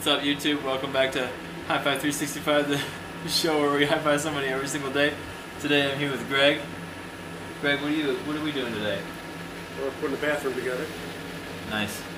What's up, YouTube? Welcome back to HF365, the show where we high-five somebody every single day. Today I'm here with Greg. Greg, what are we doing today? We're putting the bathroom together. Nice.